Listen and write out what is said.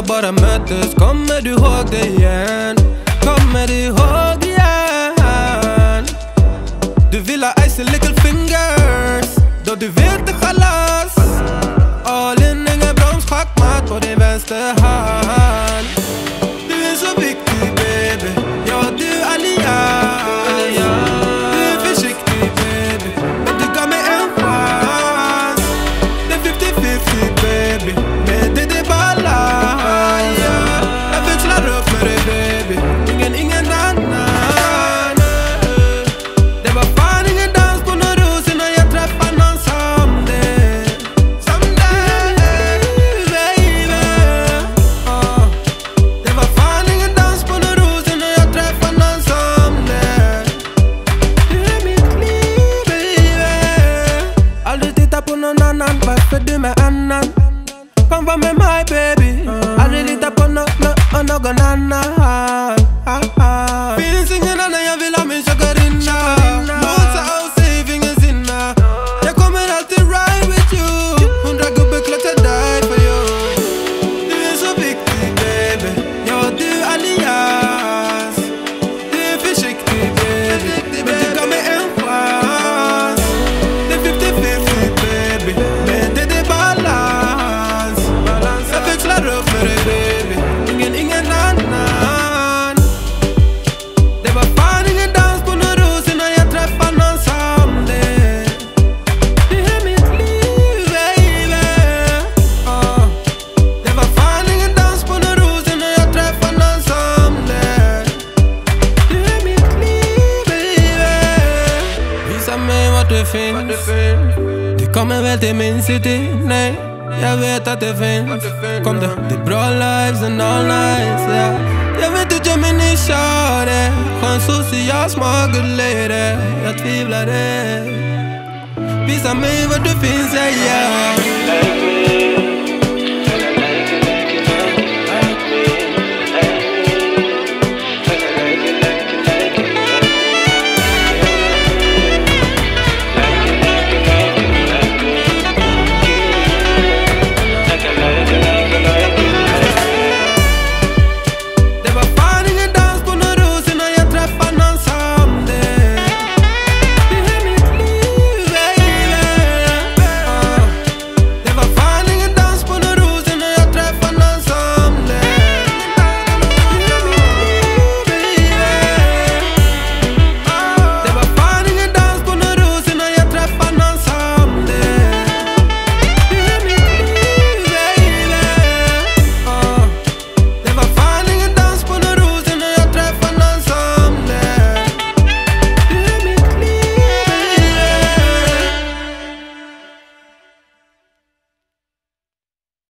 bara möttes. Kommer du ihåg det igen? Kommer du ihåg igen? Du vill ha ice and little fingers, då du vet det chalas. All in, ingen broms, schackmatt på din vänster hand. Du är så viktig baby, ja du allians. Du är försiktig baby, men du gav mig en chans. Det är 50-50 baby, men det är balans. Jag växlar upp med dig baby, ingen annan. Det var fan ingen dans på någon ros innan jag träffade någon som det. Baby, det var fan ingen dans på någon ros innan jag träffade någon som det. Du är mitt liv baby. Aldrig titta på någon annan, varför du med annan? Kom var med mig baby, aldrig lita på någon annan. Finns ingen annan, jag vill ha min chakarina. Mosa och save, ingen sinna. Jag kommer alltid ride with you. 100 gubbe klart jag die for you. Du är så viktig baby, ja du allians. Du är försiktig baby, men du gav mig en chans. Det är 50-50 baby, men det är balans. Jag växlar upp med dig baby, ingen annan. Det var fan ingen dans på någon ros innan jag träffade någon som det. Du är mitt liv baby. Det var fan ingen dans på någon ros innan jag träffade någon som det. Du är mitt liv baby. Visa mig vart du finns. Du kommer väl till min city? Nej, jag vet att det finns. Kom då, det är bra lives and all nights, yeah. Jag vet att jag min kör det. Skön social, smart good lady. Jag tvivlar det. Visa mig var du finns, yeah.